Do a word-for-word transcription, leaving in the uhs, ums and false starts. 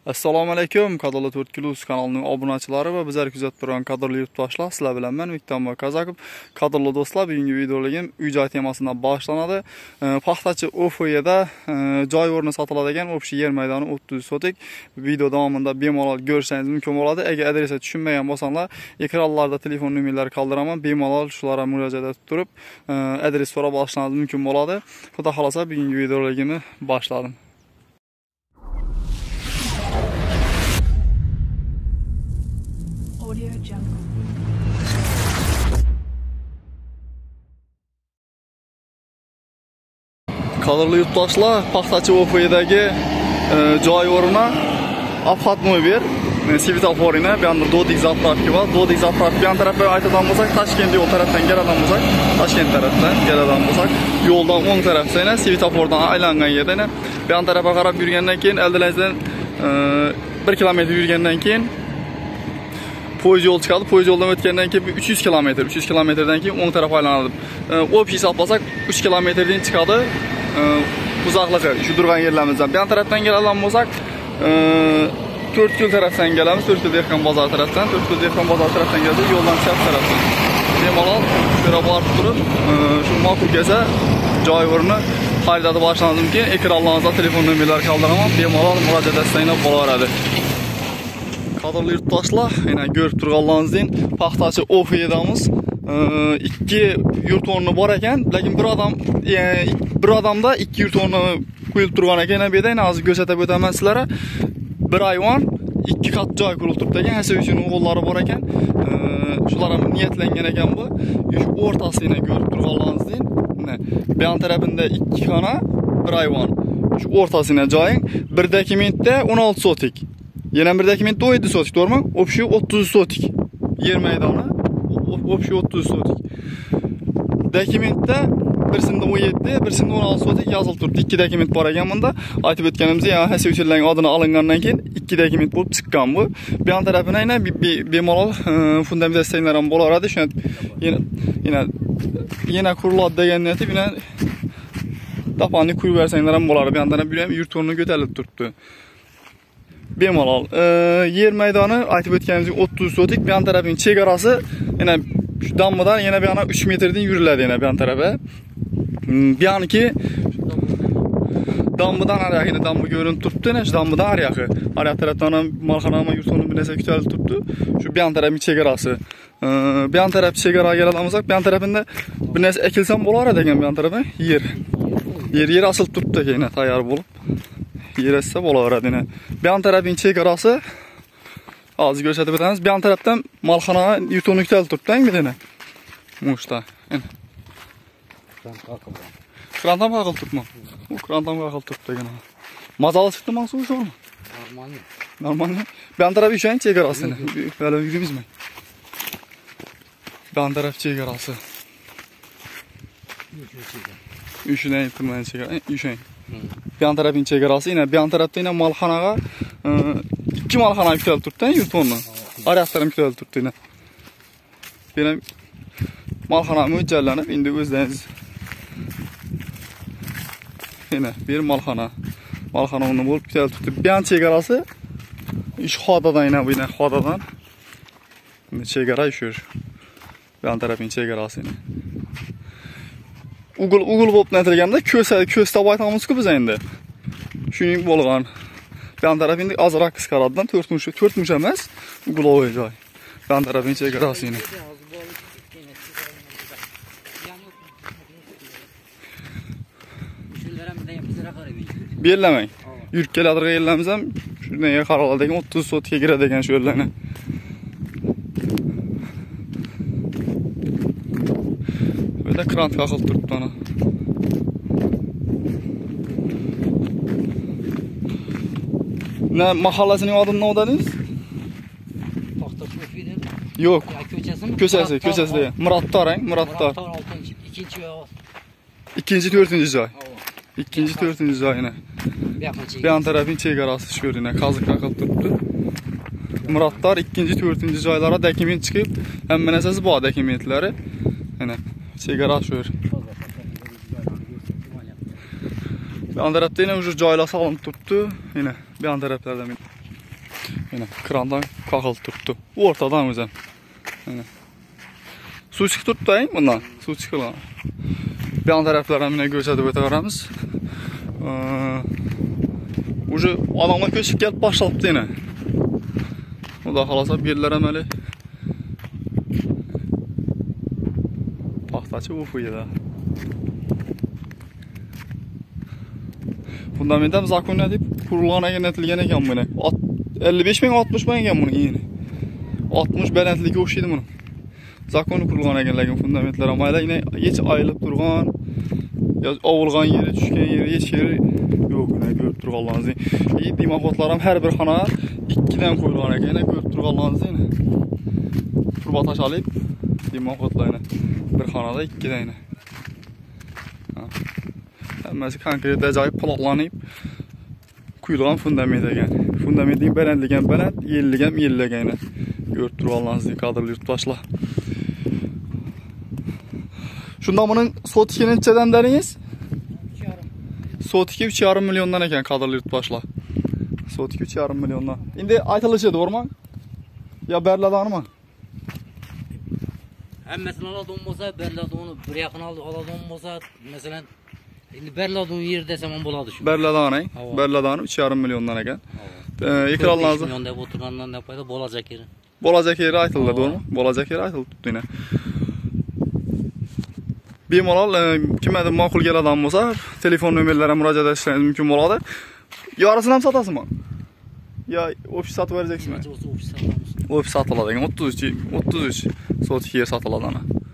Assalomu alaykum, Qadrli to'rt Plus kanalining obunachilari va bizlar kuzatib turgan qadrli yurtdoshlar, sizlar bilan men Viktor Kazakov. Qadrli do'stlar, bugungi videoligim uy-joy temasidan boshlanadi. Paxtachi O'fiyada joy o'rni sotiladigan o'pshi yer maydoni o'ttiz sotik. Video davomida bemalol ko'rishingiz mumkin bo'ladi. Agar adresi tushunmagan bo'lsanglar, ekranlarda telefon nomerlari qoldiraman. Bemalol shularga murojaat etib turib, adres so'rab olishingiz mumkin bo'ladi. Xudo xolasa bugungi videoligimni boshladim. Qadrli yurtdoshlar, Paxtachi O'fiyadagi joy o'rni obxatnoy bir svetoforina, bu yerda dodik zapravka bor. Dodik zapravka bu tarafga aytadigan bo'lsak, Toshkent yo'l tarafdan keladigan bo'lsak, Toshkent tarafdan keladigan bo'lsak, yo'ldan o'ng tarafda yana svetofordan aylangan yerda bu tarafga qarab yurgandan keyin aldilangizdan bir kilometr yurgandan keyin poyezd yo'l chiqadi. Poyezd yo'ldan o'tgandan keyin uch yuz kilometr, uch yuz kilometrdan keyin o'ng tarafga aylanadi. O'pshi hisoblasak uch kilometrdan chiqadi. Uzoqligi shu turgan yerlarimizdan. Bu tarafdan keladigan bo'lsak, to'rt yo'l tarafdan kelamiz. to'rt yo'l Dehqon bozor tarafdan, to'rt yo'l Dehqon bozor tarafdan kelsak, yo'ldan chap tarafdan. Bemalol shura borib turib, shu ma'qul kelsa joy o'rni xaridati boshlanishi mumkin. Ekranlaringizda telefon nomerlari qoldiraman. Bemalol murojaat etsanglar bo'laveradi. Qadrli yurtdoshlar, yana ko'rib turganlaringizdek, Paxtachi O'fiyadamiz. ikki yurt o'rni bor ekan, lekin bir odam bir odamda ikki yurt o'rni qo'yilib turgan ekan. Bu yerda hozir ko'rsatib o'taman sizlarga. Bir ayvon, ikki qat joy qurilib turibdi ekan. Hasa uchun o'g'illari bor ekan. Shular ham niyatlangan ekan bu. Shu o'rtasini ko'rib turganlaringizdek, mana bu yon tarafida ikki xona, bir ayvon. Shu o'rtasini joying bir dokumentda o'n olti sotik. Yana bir dokumentda o'n yetti sotik, to'g'rimi? O'pshi o'ttiz sotik. Yer maydoni o'pshi o'ttiz sotik. Dokumentda birisida o'n yetti, birisida o'n olti sotik yozilib turibdi. Ikki dokument bor ekan bunda. Aytib o'tganimizda, yana hasa uchirlarning adini olingandan keyin ikki dokument bo'lib chiqqan bu. Bu yon tarafini yana bemalol fundamentatsiyalar ham bo'laveradi. Shuni yana yana yana quriladi degan niyatib, yana tapani qo'yib bersanglar ham bo'ladi. Bu yon tarafda ham yurt o'rni ko'tarilib turibdi. Bemalol yer maydoni aytib o'tganimizdek o'ttiz sotik. Bu yon tarafning chegarasi yana shu dambadan yana bu yana uch metrdan yuriladi yana bu yon tarafa. Bu yonki dambadan ariyagina damba ko'rinib turibdi, ana shu dambadan ariyag'i. Ariya tarafdan ham malxona ham yurt o'rni bir narsa ko'tarilib turibdi. Shu bu yon tarafning chegarasi. Bu yon taraf chegaraga keladigan bo'lsak, bu yon tarafida bir narsa ekilsam bo'lar ekan bu yon tarafa yer. Yer yer asilib turibdi yana tayyor bo'lib. Yer esa bo'laveradi yana. Bu yon tarafning chegarasi hozir ko'rsatib o'tamiz. Bu yon tarafdan malxona yurt o'rni ko'tarilib turibdi, bu yana. Mushta. Krantam qaqilib turibmi? U krantam qaqilib turibdi ekan. Mazali chiqdimi shu sho'mi? Normal. Normal. Bu yon taraf ishon chegarasini. Hali yurimizmi? Bu yon taraf chegarasi. Ishonay turman chegara. Ishon. Bu yon tarafning chegarasi, yana bu yon tarafda yana malxonaga ikki malxona ko'tarilib turibdi, yurt o'rni. Ariqlarim ko'tarilib turibdi yana. Yana malxona mo'ljallanib, endi o'zlaringiz yana bir malxona. Malxona o'rni bo'lib ko'tarilib turibdi. Bu yon chegarasi ish xodadan yana bu yana xodadan. Endi chegara shu. Bu yon tarafning chegarasi yana. Ugul ugul bo'lib netilganda ko'sa ko'sta aytamiz-ku biz endi. Shuning bo'lgan. Bu yon taraf endi azroq qisqaradidan to'rt mush to'rt mush emas, ugulovoy joy. Bu yon tarafning chegarasi yana. Bellamang. Yurib keladigan yerlarimiz ham shunday qaraladigan o'ttiz sotikga kiradi ekan shu yerlarni. Burada krant qaqilib turibdi ana. Ne mahallasining adini nima dedingiz? Paxtachi O'fiyada. Yo'q. Ko'chasimi? Ko'chasi, ko'chasida. Murattor, Murattor. ikkinchi ikkinchi to'rtinchi joy. ikkinchi to'rtinchi joyini. Bu yon tarafning chegarasi shu yerina qaziq qaqilib turibdi. Murattor ikkinchi to'rtinchi joylarda dokument chiqib, hamma narsasi bor dokumentlari. Mana chegara shu yer. Bu yon tarafda yana o'sha joylar solinib turibdi. Yana bu yon taraflarda men Yine krandan kakıl tuttu. Ortadan özüm. Yine. Su çıkı tuttu değil mi bundan? Su çıkı lan. Bir an taraflardan yine göçedip öteğaramiz. Ucu adamlar köçüp gelip başlattı yine. O da kalasa birler emeli. Paxtaçı ufuyu da. Fundamentem zakon edip kurulğana yönetilgen eken bunu. elli beş bin altmış bin eken bunu yine. altmış belentligi oxşuydu bunu. Zakonu kurulğana ekenlerin fundamentler ama yine hiç ayılıp durgan, avulgan yeri, düşken yeri, hiç yeri yok. Yine görüp durğanlarınızı. İyi dimakotlarım her bir xana ikkiden koyulğana eken, yine görüp durğanlarınızı yine. Turbataş alıp dimakotlarını bir xanada ikkiden yine. Həmməsi konkret acayip plaklanıb kuyulğan fundament eken. Fundamentin belendligen belend, yelligen yelligen yine. Görüp durğanlarınızı kadrlı yurtbaşla. Şunda bunun sot iki neçeden deriniz? Sot iki üç yarım milyondan eken kadrlı yurtbaşla. Sot iki üç yarım milyondan. İndi aytılışı doğru mu? Ya berladanı mı? Hemmesini aladığım olsa berladığını bir yakın aladığım olsa mesela şimdi berladığım yer desem on buladı şu. Berladanı, berladanı üç yarım milyondan eken. Ekrallarınızı. milyon da oturandan ne yapaydı bolacak yeri. Bolacak yeri aytıldı doğru mu? Bolacak yeri aytıldı tuttu yine. Bemalol kimə də maqul gəl adam olsa, telefon nömrələrə müraciət etmeniz mümkün oladır. Yarısını ham satasınmı? Ya ofis satıb verəcəksiniz? Ofis satılır. Ofis satılır. otuz üç, otuz üç sot ikiye satılır ana.